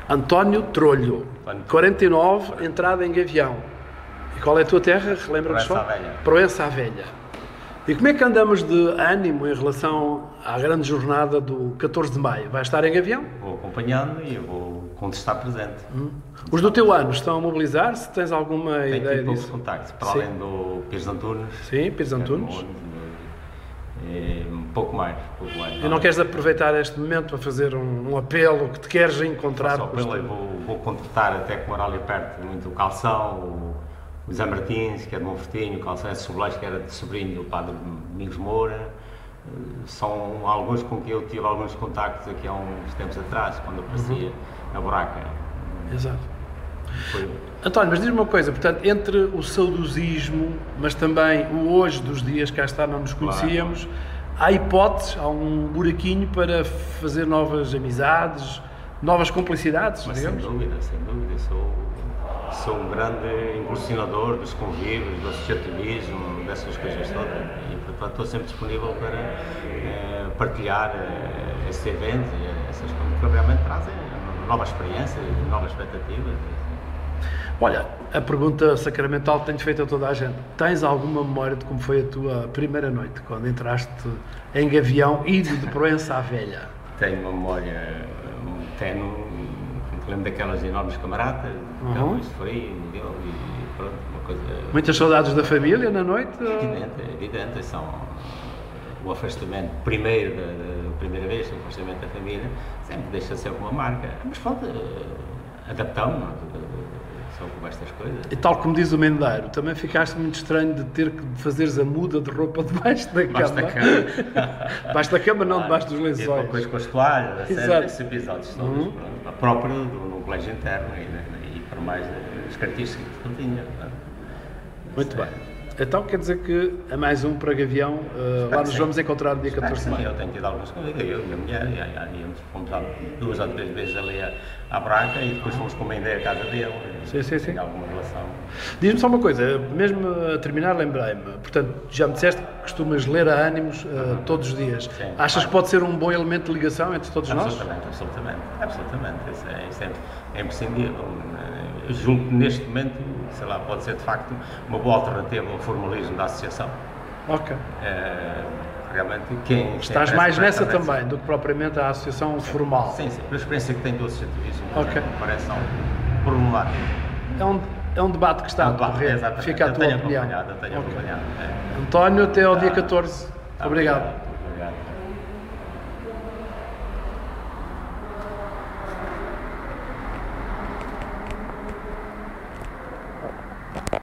António Trolho, 49, entrada em Gavião. E qual é a tua terra? Relembra-nos só? Proença à Velha. Proença à Velha. E como é que andamos de ânimo em relação à grande jornada do 14 de maio? Vais estar em Gavião? Vou acompanhando e vou contestar presente. Os do teu ano estão a mobilizar-se? Tens alguma Tenho ideia tido poucos disso? contactos, para Sim. além do Pires de Antunes. Sim, Pires de Antunes. Um pouco mais. E não queres aproveitar este momento para fazer um apelo que te queres encontrar? Só pelo eu vou contratar até que morar ali perto muito o Calção, o Zé Martins, que é de Monfortinho, o Calção é de Sobolais, que era de sobrinho do padre Domingos Moura. São alguns com que eu tive alguns contactos aqui há uns tempos atrás, quando aparecia a buraca. Exato. Foi... António, mas diz-me uma coisa, portanto, entre o saudosismo, mas também o hoje dos dias, cá está, não nos conhecíamos, há hipóteses, há um buraquinho para fazer novas amizades, novas complicidades, Mas digamos? sem dúvida. Sou um grande impulsionador dos convívios, do associativismo, dessas coisas todas. E, portanto, estou sempre disponível para partilhar esses eventos e essas coisas que realmente trazem novas experiências, novas expectativas. Olha, a pergunta sacramental que tenho feito a toda a gente. Tens alguma memória de como foi a tua primeira noite, quando entraste em Gavião, ido de Proença à Velha? Tenho uma memória tenue, lembro daquelas enormes camaradas, isto foi, e pronto, uma coisa... Muitas saudades da família na noite? Evidente, são o afastamento, primeira vez, o afastamento da família, sempre deixa sempre uma marca, mas pronto, adaptamos só com estas coisas. E tal como diz o Mendeiro, também ficaste muito estranho de ter que fazeres a muda de roupa debaixo da cama. Debaixo da cama, não debaixo dos lençóis. Depois com as toalhas, esses episódios todos, a própria no colégio interno e para mais as características que eu tinha. Muito bem. Então quer dizer que é mais um para Gavião, lá nos vamos encontrar no dia 14 de maio. Eu tenho tido algumas coisas, eu e a mulher, fomos 2 ou 3 vezes ali à Braca e depois fomos com uma ideia à casa dele. Sim. Alguma relação. Diz-me só uma coisa, mesmo a terminar lembrei-me, portanto, já me disseste que costumas ler a ânimos todos os dias. Sim, Achas que pode ser um bom elemento de ligação entre todos nós? Absolutamente. Isso é imprescindível. Eu julgo que neste momento, sei lá, pode ser de facto uma boa alternativa ao formalismo da associação. Ok. Realmente, Estás mais nessa também do que propriamente a associação formal? Sim, pela experiência que tenho do associativismo, parece algo problemático. É um debate que está a decorrer, fica a tua opinião. Tenho acompanhado. António, até ao dia 14. Obrigado.